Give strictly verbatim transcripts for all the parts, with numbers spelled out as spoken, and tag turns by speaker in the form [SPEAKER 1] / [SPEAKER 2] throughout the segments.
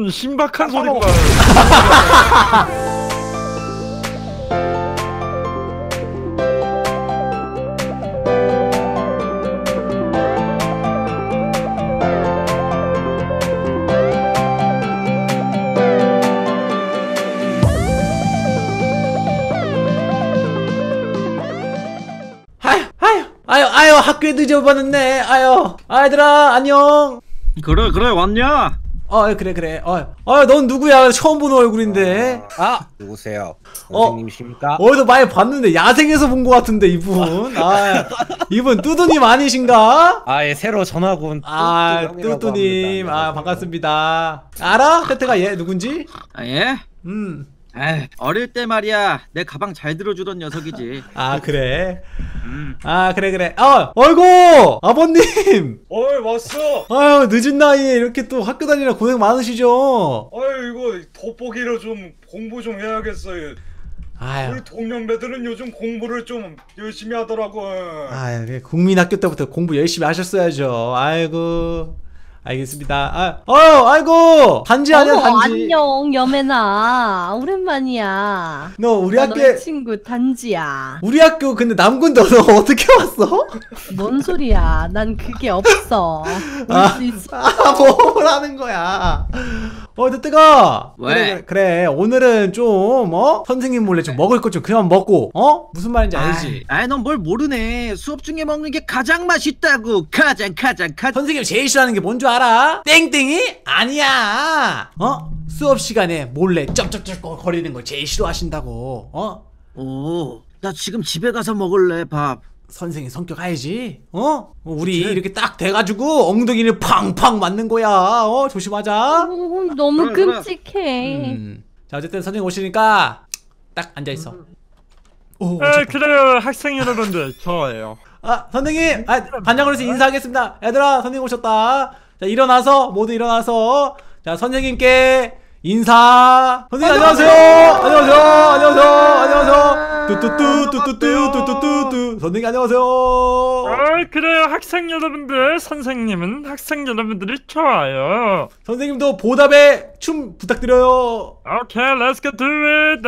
[SPEAKER 1] 좀 신박한 소리가.
[SPEAKER 2] 아유 아유 학교에 늦어버렸네. 아유 아이들아 안녕.
[SPEAKER 3] 그래 그래 왔냐?
[SPEAKER 2] 어 그래 그래. 어어넌 누구야? 처음 보는 얼굴인데.
[SPEAKER 4] 아, 아 누구세요? 선생님이십니까?
[SPEAKER 2] 어, 어디서 많이 봤는데 야생에서 본 것 같은데 이분. 아 이분 뚜두님 아니신가?
[SPEAKER 4] 아예 새로 전학 온
[SPEAKER 2] 아 뚜뚜님 아 반갑습니다. 알아? 태태가 얘 누군지?
[SPEAKER 3] 아 예?
[SPEAKER 2] 음.
[SPEAKER 3] 에이, 어릴 때 말이야 내 가방 잘 들어주던 녀석이지.
[SPEAKER 2] 아 그래.
[SPEAKER 3] 음.
[SPEAKER 2] 아 그래 그래. 어 어이구 아버님.
[SPEAKER 1] 어이 왔어.
[SPEAKER 2] 아유 늦은 나이에 이렇게 또 학교 다니느라 고생 많으시죠?
[SPEAKER 1] 아유 이거 돋보기로 좀 공부 좀 해야겠어요.
[SPEAKER 2] 아유.
[SPEAKER 1] 우리 동년배들은 요즘 공부를 좀 열심히 하더라고.
[SPEAKER 2] 아유 국민학교 때부터 공부 열심히 하셨어야죠. 아이고. 알겠습니다. 아, 어, 아이고 단지 아니야
[SPEAKER 5] 어머,
[SPEAKER 2] 단지.
[SPEAKER 5] 안녕 여매나 오랜만이야.
[SPEAKER 2] 너 우리
[SPEAKER 5] 나
[SPEAKER 2] 학교에
[SPEAKER 5] 너의 친구 단지야.
[SPEAKER 2] 우리 학교 근데 남군데 너 어떻게 왔어?
[SPEAKER 5] 뭔 소리야? 난 그게 없어.
[SPEAKER 2] 아,
[SPEAKER 5] 올 수 있어.
[SPEAKER 2] 아, 뭐라는 거야? 어, 뜨뜨가.
[SPEAKER 3] 왜?
[SPEAKER 2] 그래, 그래, 그래. 오늘은 좀 어? 선생님 몰래 좀 먹을 것 좀 그만 먹고 어? 무슨 말인지 알지?
[SPEAKER 3] 아이 넌 뭘 모르네. 수업 중에 먹는 게 가장 맛있다고. 가장 가장 가장.
[SPEAKER 2] 선생님 제일 싫어하는 게 뭔 줄 알아? 땡땡이? 아니야. 어? 수업 시간에 몰래 쩝쩝쩝 거리는 거 제일 싫어하신다고. 어?
[SPEAKER 3] 오, 나 지금 집에 가서 먹을래 밥.
[SPEAKER 2] 선생님 성격 알지? 어? 우리 그래. 이렇게 딱 돼가지고 엉덩이를 팡팡 맞는 거야. 어? 조심하자.
[SPEAKER 5] 오, 너무
[SPEAKER 3] 그래, 그래.
[SPEAKER 5] 끔찍해.
[SPEAKER 2] 음. 자 어쨌든 선생님 오시니까 딱 앉아있어. 오,
[SPEAKER 1] 에 그래요 학생 여러분들 저예요.
[SPEAKER 2] 아 선생님 아, 반장으로서 인사하겠습니다. 얘들아 선생님 오셨다. 자 일어나서 모두 일어나서 자 선생님께 인사. 선생님 안녕하세요. 안녕하세요. 안녕하세요. 안녕하세요. 뚜뚜뚜뚜뚜뚜뚜뚜뚜 선생님 안녕하세요.
[SPEAKER 1] 아 그래요 학생 여러분들. 선생님은 학생 여러분들이 좋아요.
[SPEAKER 2] 선생님도 보답에 춤 부탁드려요.
[SPEAKER 1] 오케이 let's get to it.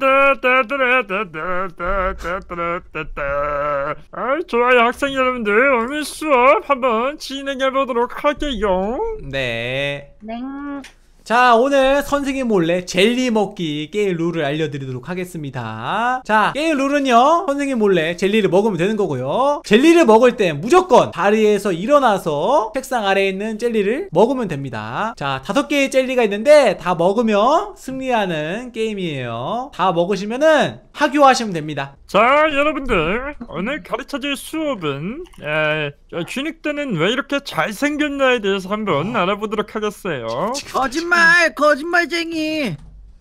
[SPEAKER 1] 아 좋아요 학생 여러분들. 오늘 수업 한번 진행해 보도록 할게요.
[SPEAKER 2] 네.
[SPEAKER 5] 네.
[SPEAKER 2] 자 오늘 선생님 몰래 젤리 먹기 게임 룰을 알려드리도록 하겠습니다. 자 게임 룰은요 선생님 몰래 젤리를 먹으면 되는 거고요. 젤리를 먹을 때 무조건 자리에서 일어나서 책상 아래에 있는 젤리를 먹으면 됩니다. 자 다섯 개의 젤리가 있는데 다 먹으면 승리하는 게임이에요. 다 먹으시면은 하교하시면 됩니다.
[SPEAKER 1] 자 여러분들 오늘 가르쳐줄 수업은 에, 쥐늑대는 왜 이렇게 잘생겼나에 대해서 한번 알아보도록 하겠어요.
[SPEAKER 3] 거짓말 거짓말쟁이.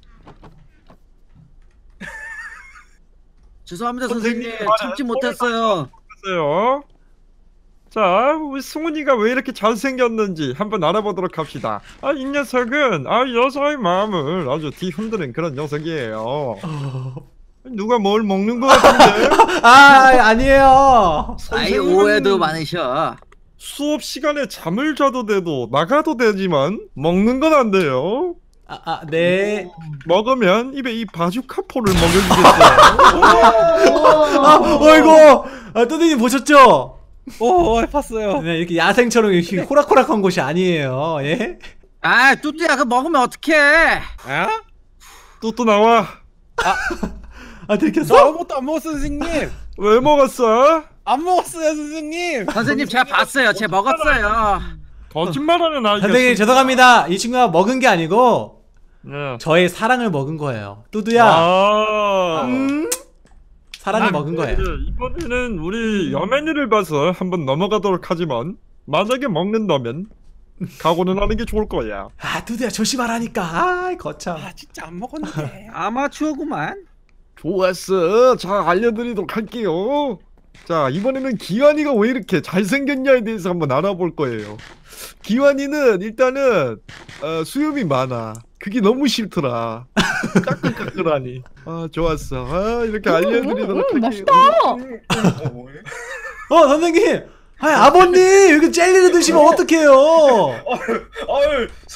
[SPEAKER 3] 죄송합니다 선생님. 참지 못했어요.
[SPEAKER 1] 했어요. 자 우리 승훈이가 왜 이렇게 잘생겼는지 한번 알아보도록 합시다. 아 이 녀석은 아 여자의 마음을 아주 뒤흔드는 그런 녀석이에요. 누가 뭘 먹는 것 같은데?
[SPEAKER 2] 아 아니에요.
[SPEAKER 3] 아이 오해도 많으셔.
[SPEAKER 1] 수업 시간에 잠을 자도 돼도 나가도 되지만 먹는 건 안 돼요.
[SPEAKER 2] 아, 아 네.
[SPEAKER 1] 먹으면 입에 이 바주카포를 먹여주겠어요.
[SPEAKER 2] 아 어이구 아, 또디님 보셨죠?
[SPEAKER 4] 오, 봤어요.
[SPEAKER 2] 네 이렇게 야생처럼 이렇게 호락호락한 곳이 아니에요. 예?
[SPEAKER 3] 아 뚜뚜야 그거 먹으면 어떡해.
[SPEAKER 4] 아?
[SPEAKER 1] 또 또 나와.
[SPEAKER 2] 아 들켰어?
[SPEAKER 4] 저 아무것도 안 먹었어 선생님.
[SPEAKER 1] 왜 먹었어?
[SPEAKER 4] 안 먹었어요 선생님.
[SPEAKER 3] 선생님 제가 봤어요. 제가 먹었어요.
[SPEAKER 1] 거짓말하는 아이가.
[SPEAKER 2] 선생님 죄송합니다. 이 친구가 먹은 게 아니고
[SPEAKER 1] 네.
[SPEAKER 2] 저의 사랑을 먹은 거예요. 뚜두야.
[SPEAKER 1] 아
[SPEAKER 2] 음? 사랑을
[SPEAKER 1] 아,
[SPEAKER 2] 먹은
[SPEAKER 1] 네,
[SPEAKER 2] 거예요.
[SPEAKER 1] 이번에는 우리 여맨이를 봐서 한번 넘어가도록 하지만 만약에 먹는다면 각오는 하는 게 좋을 거야.
[SPEAKER 2] 아 뚜두야 조심하라니까. 아 거참.
[SPEAKER 4] 아 진짜 안 먹었는데.
[SPEAKER 3] 아마추어구만.
[SPEAKER 1] 좋았어. 자 알려드리도록 할게요. 자 이번에는 기환이가 왜 이렇게 잘생겼냐에 대해서 한번 알아볼 거예요. 기환이는 일단은 어, 수염이 많아. 그게 너무 싫더라. 까끌까끌하니. 아 좋았어. 아 이렇게 알려드리도록
[SPEAKER 5] 음, 음,
[SPEAKER 1] 할게요.
[SPEAKER 5] 맛있다.
[SPEAKER 2] 어 선생님. 아 아버님 여기 젤리를 드시면 어떡해요?
[SPEAKER 1] 아유, 서,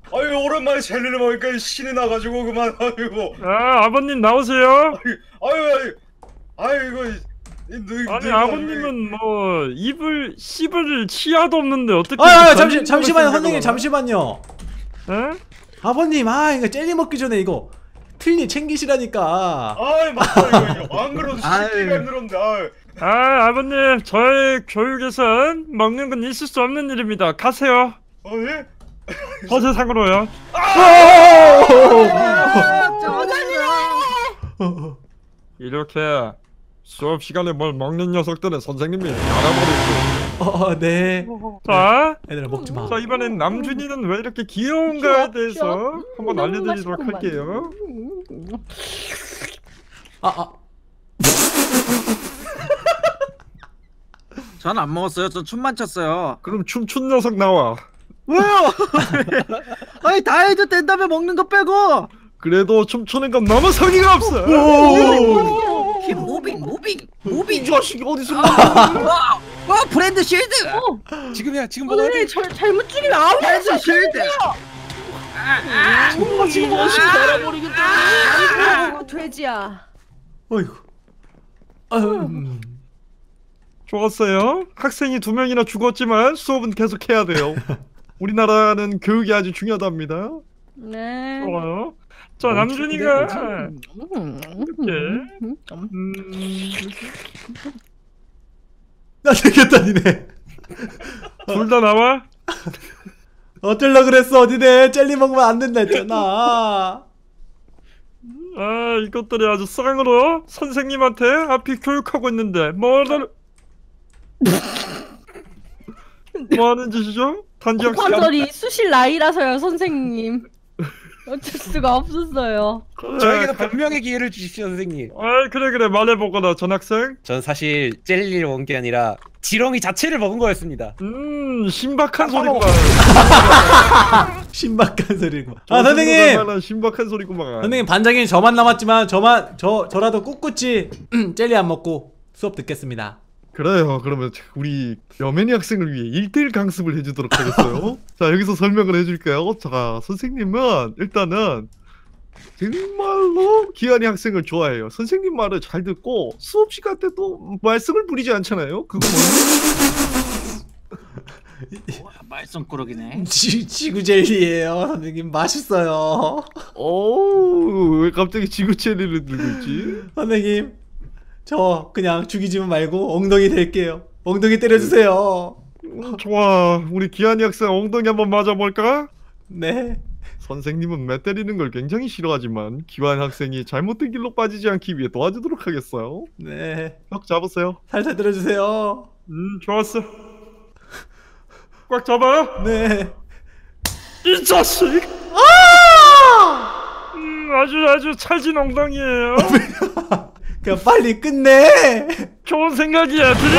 [SPEAKER 6] 아유 오랜만에 젤리를 먹으니까 신이 나가지고 그만. 아이고.
[SPEAKER 1] 아 아버님 나오세요.
[SPEAKER 6] 아유 아유 아유 이거 이- 늙-
[SPEAKER 1] 아니
[SPEAKER 6] 늙어.
[SPEAKER 1] 아버님은 뭐 입을 씹을 치아도 없는데 어떻게?
[SPEAKER 2] 아, 아
[SPEAKER 1] 이렇게
[SPEAKER 2] 잠시
[SPEAKER 1] 전신
[SPEAKER 2] 잠시만요
[SPEAKER 1] 먹을
[SPEAKER 2] 선생님
[SPEAKER 1] 생각을
[SPEAKER 2] 잠시만요.
[SPEAKER 1] 하나? 에?
[SPEAKER 2] 아버님 아 이거 젤리 먹기 전에 이거 틀니 챙기시라니까.
[SPEAKER 6] 아이 맞다 이거 이거. 안 그래도
[SPEAKER 3] 아유.
[SPEAKER 6] 식기가 힘들었는데. 아유.
[SPEAKER 1] 아 아버님 저희 교육에선 먹는 건 있을 수 없는 일입니다. 가세요.
[SPEAKER 6] 어 예?
[SPEAKER 1] 저 세상으로요. 이렇게 수업 시간에 뭘 먹는 녀석들은 선생님이 알아버리고.
[SPEAKER 2] 어, 네.
[SPEAKER 1] 자,
[SPEAKER 2] 얘들아 먹지 마.
[SPEAKER 1] 자 이번엔 남준이는 왜 이렇게 귀여운가에 대해서
[SPEAKER 5] 귀여워.
[SPEAKER 1] 한번
[SPEAKER 5] 너무
[SPEAKER 1] 알려드리도록
[SPEAKER 5] 맛있구만.
[SPEAKER 1] 할게요.
[SPEAKER 2] 아, 아.
[SPEAKER 3] 전 안 먹었어요. 전 춤만 췄어요.
[SPEAKER 1] 그럼 춤춘 녀석 나와.
[SPEAKER 3] 왜요? 아니 다 해도 된다며 먹는 거 빼고.
[SPEAKER 1] 그래도 춤추는 건 너무 성의가 없어.
[SPEAKER 3] 힘 무빙 무빙 무빙.
[SPEAKER 1] 이 자식이 어디서?
[SPEAKER 3] 와, 와 브랜드 실드.
[SPEAKER 4] 지금이야 지금 먹어야 돼.
[SPEAKER 5] 선생님 잘 잘못 죽이면 아무
[SPEAKER 3] 브랜드 실드.
[SPEAKER 5] 지금 멋있게 날아버리겠다. 아이고 돼지야.
[SPEAKER 2] 어이구. 음.
[SPEAKER 1] 좋았어요. 학생이 두 명이나 죽었지만 수업은 계속 해야 돼요. 우리나라는 교육이 아주 중요하답니다.
[SPEAKER 5] 네.
[SPEAKER 1] 좋아요. 자 남준이가
[SPEAKER 5] 음,
[SPEAKER 1] 이렇게
[SPEAKER 5] 음, 음.
[SPEAKER 1] 음,
[SPEAKER 2] 나 되겠다 니네.
[SPEAKER 1] 둘 다 나와.
[SPEAKER 2] 어쩔라 그랬어 니네. 젤리 먹으면 안 된다 했잖아.
[SPEAKER 1] 아 이것들이 아주 쌍으로 선생님한테 앞이 교육하고 있는데 뭐를 뭐 하는 짓이죠? 단지 학생.
[SPEAKER 5] 관절이 수실 나이라서요 선생님. 어쩔 수가 없었어요.
[SPEAKER 4] 저에게도 변명의 기회를 주십시오 선생님.
[SPEAKER 1] 아 그래 그래 말해보거라 전학생.
[SPEAKER 4] 전 사실 젤리를 먹은 게 아니라 지렁이 자체를 먹은 거였습니다.
[SPEAKER 1] 음 신박한 소리구만.
[SPEAKER 2] 신박한 소리고. 아 선생님.
[SPEAKER 1] 신박한 소리구만.
[SPEAKER 2] 선생님 반장님 저만 남았지만 저만 저 저라도 꿋꿋이 젤리 안 먹고 수업 듣겠습니다.
[SPEAKER 1] 그래요. 그러면 우리 여맨이 학생을 위해 일 대일 강습을 해주도록 하겠어요. 자 여기서 설명을 해줄게요. 자 선생님은 일단은 정말로 기한이 학생을 좋아해요. 선생님 말을 잘 듣고 수업 시간 때도 말썽을 부리지 않잖아요. 그거
[SPEAKER 3] 와, 말썽꾸러기네.
[SPEAKER 2] 지, 지구 젤리예요 선생님. 맛있어요.
[SPEAKER 1] 어왜 갑자기 지구 체리를 들고 있지?
[SPEAKER 2] 선생님 저 그냥 죽이지만 말고 엉덩이 댈게요. 엉덩이 때려주세요.
[SPEAKER 1] 음, 좋아. 우리 기한이 학생 엉덩이 한번 맞아볼까?
[SPEAKER 2] 네.
[SPEAKER 1] 선생님은 매 때리는 걸 굉장히 싫어하지만 기환 학생이 잘못된 길로 빠지지 않기 위해 도와주도록 하겠어요.
[SPEAKER 2] 네.
[SPEAKER 1] 꽉 잡으세요.
[SPEAKER 2] 살살 때려주세요.
[SPEAKER 1] 음 좋았어. 꽉 잡아.
[SPEAKER 2] 네.
[SPEAKER 1] 이 자식. 음 아주 아주 찰진 엉덩이에요.
[SPEAKER 2] 그냥 빨리 끝내.
[SPEAKER 1] 좋은 생각이야. 들려.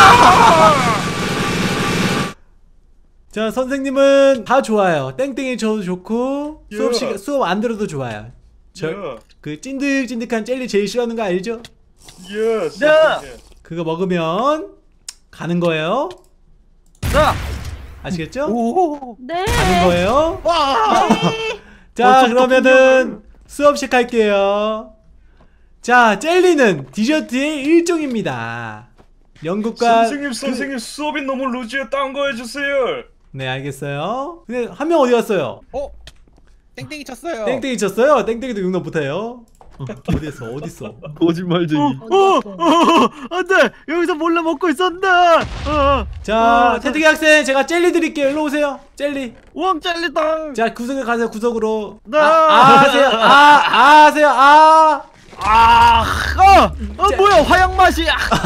[SPEAKER 2] 자 선생님은 다 좋아요. 땡땡이 쳐도 좋고 수업 시간 수업 안 들어도 좋아요. 저 그 찐득찐득한 젤리 제일 싫어하는 거 알죠?
[SPEAKER 6] 예.
[SPEAKER 3] 네.
[SPEAKER 2] 그거 먹으면 가는 거예요.
[SPEAKER 3] 자,
[SPEAKER 2] 아시겠죠?
[SPEAKER 4] 오.
[SPEAKER 5] 네.
[SPEAKER 2] 가는 거예요.
[SPEAKER 3] 와.
[SPEAKER 2] 자
[SPEAKER 1] 어, 저
[SPEAKER 2] 그러면은 수업 시작할게요. 자 젤리는 디저트의 일종입니다. 영국과
[SPEAKER 6] 선생님 선생님 수업이 너무 루즈해. 딴 거 해주세요.
[SPEAKER 2] 네 알겠어요. 근데 한 명 어디 갔어요?
[SPEAKER 4] 어? 땡땡이 쳤어요.
[SPEAKER 2] 땡땡이 쳤어요? 땡땡이도 용납 못해요. 어디있어 어디있어?
[SPEAKER 1] 거짓말쟁이.
[SPEAKER 5] 어,
[SPEAKER 3] 안돼. 여기서 몰래 먹고 있었다. 어.
[SPEAKER 2] 자
[SPEAKER 3] 어,
[SPEAKER 2] 태특이 학생 제가 젤리 드릴게요. 일로 오세요. 젤리.
[SPEAKER 3] 우왕 젤리당.
[SPEAKER 2] 자 구석에 가세요. 구석으로.
[SPEAKER 3] 네.
[SPEAKER 2] 아, 아 하세요. 아, 아 하세요. 아.
[SPEAKER 3] 아, 어, 어
[SPEAKER 2] 젤-
[SPEAKER 3] 뭐야 화양 맛이.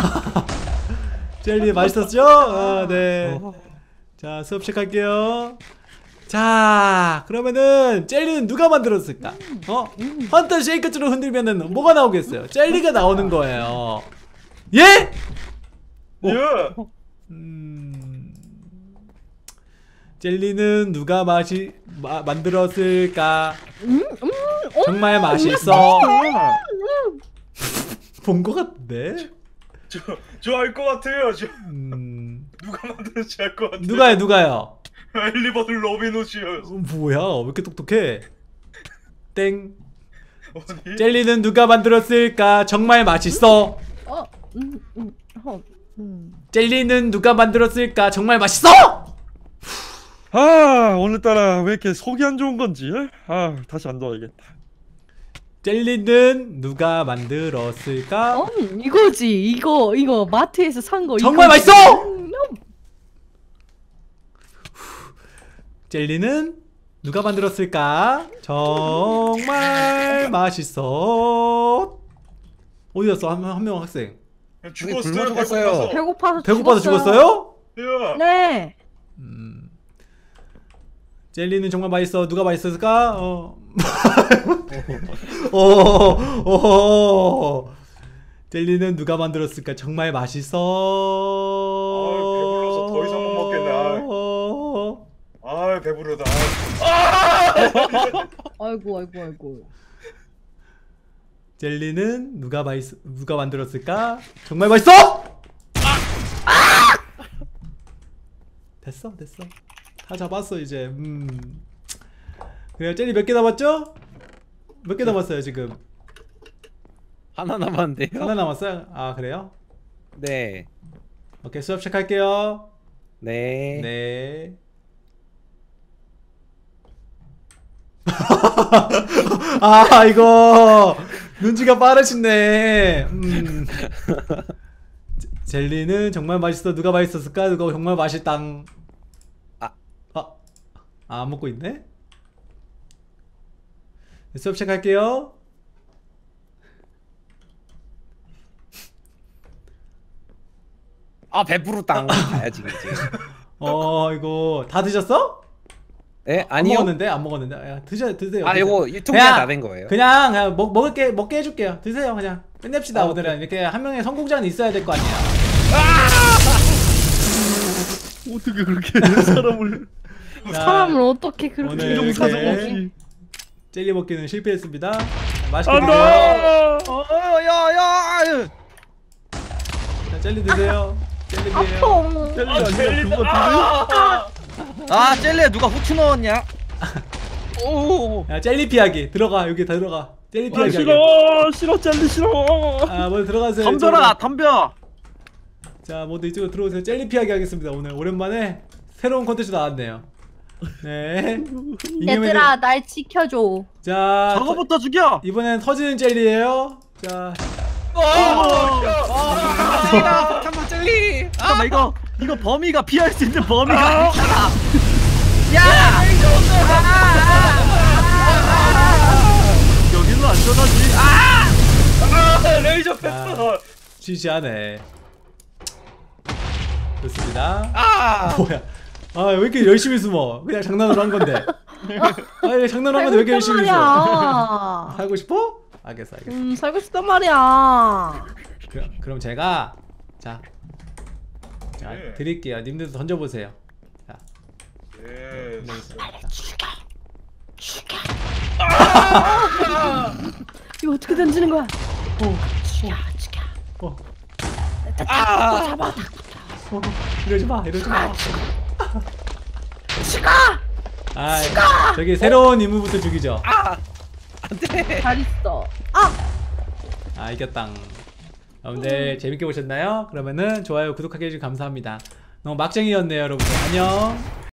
[SPEAKER 2] 젤리 맛있었죠? 아, 네. 자 수업 시작할게요. 자 그러면은 젤리는 누가 만들었을까? 어? 헌터 쉐이크처럼 흔들면은 뭐가 나오겠어요? 젤리가 나오는 거예요. 예?
[SPEAKER 6] 예.
[SPEAKER 2] 음... 젤리는 누가 맛이 마, 만들었을까? 정말 맛있어. 본 것 같은데?
[SPEAKER 6] 저저 알 것 같아요. 저
[SPEAKER 2] 음...
[SPEAKER 6] 누가 만들었지 알 것 같아요.
[SPEAKER 2] 누가요 누가요?
[SPEAKER 6] 엘리버들 로빈후드였어.
[SPEAKER 2] 어, 뭐야 왜 이렇게 똑똑해? 땡.
[SPEAKER 6] 어디?
[SPEAKER 2] 젤리는 누가 만들었을까? 정말 맛있어.
[SPEAKER 5] 어, 음, 음, 어, 음.
[SPEAKER 2] 젤리는 누가 만들었을까? 정말 맛있어.
[SPEAKER 1] 아 오늘따라 왜 이렇게 속이 안 좋은 건지. 아 다시 안 넣어야겠다.
[SPEAKER 2] 젤리는 누가 만들었을까?
[SPEAKER 5] 어, 이거지. 이거 이거 마트에서 산 거.
[SPEAKER 2] 정말
[SPEAKER 5] 이거지.
[SPEAKER 2] 맛있어!
[SPEAKER 5] 음,
[SPEAKER 2] 젤리는 누가 만들었을까? 정말 맛있어. 어디 갔어? 한, 한 명 학생.
[SPEAKER 6] 죽었어요.
[SPEAKER 4] 굶어 죽었어요.
[SPEAKER 6] 배고파서.
[SPEAKER 5] 배고파서
[SPEAKER 2] 배고파서
[SPEAKER 5] 죽었어요.
[SPEAKER 2] 죽었어요?
[SPEAKER 6] 야.
[SPEAKER 5] 네.
[SPEAKER 2] 음. 젤리는 정말 맛있어. 누가 맛있었을까? 어. 어. 어. 젤리는 누가 만들었을까? 정말 맛있어.
[SPEAKER 6] 아, 배불러서 더 이상 못 먹겠네.
[SPEAKER 2] 어.
[SPEAKER 6] 아 배부르다.
[SPEAKER 5] 아이고 아이고 아이고.
[SPEAKER 2] 젤리는 누가 맛있 누가 만들었을까? 정말 맛있어! 됐어 됐어 다 잡았어 이제. 음 그래요. 젤리 몇 개 남았죠? 몇 개 남았어요 지금?
[SPEAKER 4] 하나 남았는데요.
[SPEAKER 2] 하나 남았어요? 아 그래요?
[SPEAKER 4] 네.
[SPEAKER 2] 오케이 수업 시작할게요.
[SPEAKER 4] 네.
[SPEAKER 2] 네. 아 이거 눈치가 빠르시네. 음. 제- 젤리는 정말 맛있어. 누가 맛있었을까? 누가 정말 맛있당.
[SPEAKER 4] 아.
[SPEAKER 2] 아, 아, 안 먹고 있네? 수업 시작할게요.
[SPEAKER 4] 아 배부르다. 가야지 이제.
[SPEAKER 2] 어 이거 다 드셨어?
[SPEAKER 4] 네
[SPEAKER 2] 안
[SPEAKER 4] 아니요.
[SPEAKER 2] 먹었는데 안 먹었는데. 야, 드셔 드세요.
[SPEAKER 4] 아
[SPEAKER 2] 드세요.
[SPEAKER 4] 이거 유통기한
[SPEAKER 2] 그냥-
[SPEAKER 4] 다 된 거예요.
[SPEAKER 2] 그냥 그냥 먹 먹을게 먹게 해줄게요. 드세요 그냥. 끝냅시다
[SPEAKER 4] 아,
[SPEAKER 2] 오늘은. 이렇게 한 명의 성공자는 있어야 될 거 아니야.
[SPEAKER 1] 어떻게 그렇게 사람을
[SPEAKER 2] 자,
[SPEAKER 5] 사람을 어떻게 그렇게
[SPEAKER 2] 오늘
[SPEAKER 1] 인종사정
[SPEAKER 2] 이렇게
[SPEAKER 1] 없이.
[SPEAKER 2] 젤리 먹기는 실패했습니다. 맛있게
[SPEAKER 1] 안
[SPEAKER 2] 드세요.
[SPEAKER 1] 돼!
[SPEAKER 4] 어야야.
[SPEAKER 2] 자, 젤리 드세요. 젤리 드세요.
[SPEAKER 5] 아파.
[SPEAKER 1] 젤리 아니야 그거 같은데?
[SPEAKER 4] 아 젤리에 누가 후추 넣었냐? 오.
[SPEAKER 2] 야 젤리 피하기 들어가. 여기 다 들어가. 젤리
[SPEAKER 1] 아,
[SPEAKER 2] 피하기. 하게.
[SPEAKER 1] 싫어 싫어 젤리 싫어.
[SPEAKER 2] 아 먼저 들어가세요.
[SPEAKER 3] 덤벼라
[SPEAKER 2] 이쪽으로.
[SPEAKER 3] 덤벼.
[SPEAKER 2] 자 모두 이쪽으로 들어오세요. 젤리 피하기 하겠습니다. 오늘 오랜만에 새로운 컨텐츠 나왔네요. 네.
[SPEAKER 5] 얘들아 날 지켜줘.
[SPEAKER 2] 자
[SPEAKER 3] 저거부터 죽여.
[SPEAKER 2] 이번엔 터지는 젤리예요. 자
[SPEAKER 4] 잠깐만 젤리.
[SPEAKER 3] 잠깐만 이거 이거 범위가 피할 수 있는 범위가 있잖아. 여기는 안전하지.
[SPEAKER 6] 아 레이저 패스.
[SPEAKER 2] 아. 지지하네. 좋습니다.
[SPEAKER 4] 아.
[SPEAKER 2] 뭐야? 아 왜 이렇게 열심히 숨어? 그냥 장난으로 한 건데. 아 이거 장난으로 한 건데 왜 이렇게 열심히 숨어?
[SPEAKER 5] 말이야.
[SPEAKER 2] 살고 싶어? 알겠어, 알겠어.
[SPEAKER 5] 음 살고 싶단 말이야.
[SPEAKER 2] 그럼 그럼 제가 자, 자
[SPEAKER 6] 네.
[SPEAKER 2] 드릴게요. 님들도 던져보세요. 자,
[SPEAKER 6] 예.
[SPEAKER 2] 던져보세요. 자.
[SPEAKER 5] 이거 어떻게 던지는 거야?
[SPEAKER 2] 어,
[SPEAKER 5] 죽여 죽여.
[SPEAKER 2] 어,
[SPEAKER 5] 딱 잡아.
[SPEAKER 2] 어, 이러지 마, 이러지 마.
[SPEAKER 5] 죽어.
[SPEAKER 2] 아, 저기 새로운 인물부터 죽이죠.
[SPEAKER 5] 잘 있어. 아.
[SPEAKER 2] 아 이겼당. 여러분들 재밌게 보셨나요? 그러면은 좋아요 구독하게 해주셔서 감사합니다. 너무 막장이었네요 여러분들. 안녕.